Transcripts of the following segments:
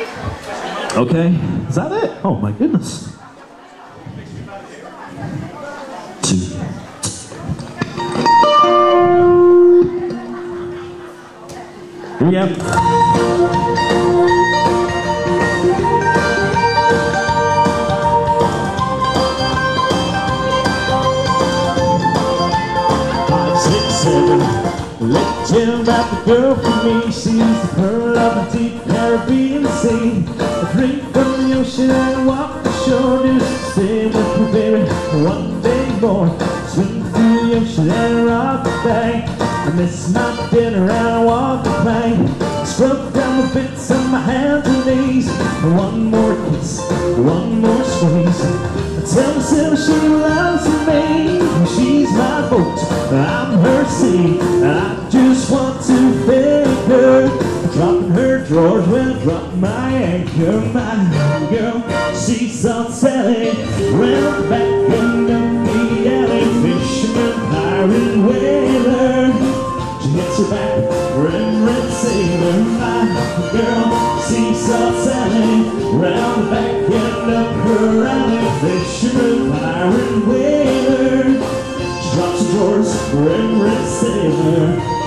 Okay, is that it? Oh my goodness. 2. Here we go. Let me tell you about the girl for me. She's the pearl of the deep Caribbean Sea. A drink from the ocean and walk the shore. Just stay with me, baby, one day more. Swim through the ocean and rock the bank. I miss my dinner and I walk the plank. Scrub down the bits on my hands and knees. One more kiss, one more squeeze. Tell myself she loves me. She's my boat, I'm her sea. I just want to thank her. Dropping her drawers when I drop my anchor. My girl, she's on Sally. Round the back end of the alley. Fisherman, pirate, whaler. She hits her back, red sailor. My girl, she's on Sally. Round the back end of her alley. Fisherman, pirate, whaler. She drops her drawers, red sailor.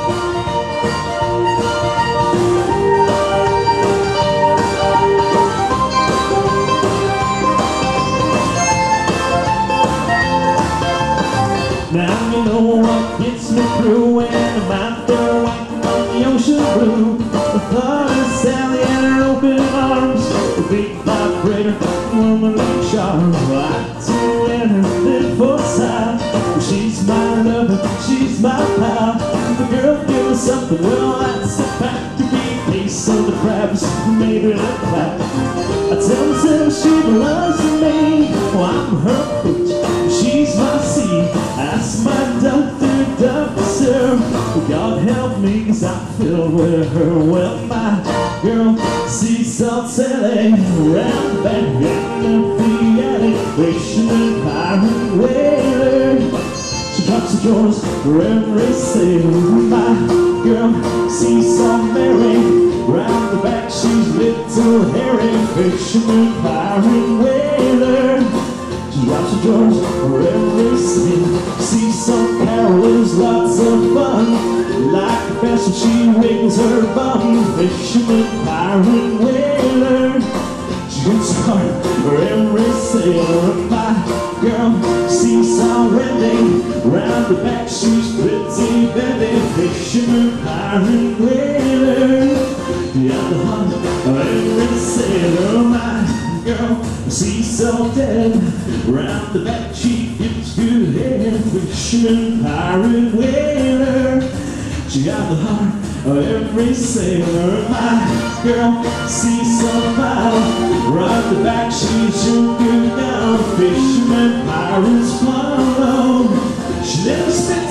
Now you know what gets me through when I'm out there walking on the ocean blue. The thought of Sally and her open arms, the big vibrator, womanly charms. I'd do anything for Sally. She's my lover, she's my pal. The girl give us something, well that's a fact. To be peace on the crabs, maybe a clap. I tell myself she belongs to me. Oh, I'm her boot, she's my sea. Ask my doctor, sir. God help me, 'cause I'm filled with her. Well, my girl, she's on Sally. Round the back end of the alley. Fisherman, pirate, whaler. She drops the drawers for every sailor. My girl, she's on Mary. Round the back, she's little Harry. Fisherman, pirate, whaler. She drops the drawers for every sailor. She's on Carol's lots of fun. Like a vessel, she wiggles her bum. Fisherman, pirate, whaler. She hits hard for every sailor. My girl, she's on Wendy. Round the back, she's pretty bendy. Fisherman, pirate, whaler. Beyond the heart of every sailor. My girl, she's so dead. Round the back, she gives good head. Fisherman, pirate, whaler. She got the heart of every sailor. My girl, she's so wild. Round the back, she's your good down. Fisherman, pirates, follow. She never spent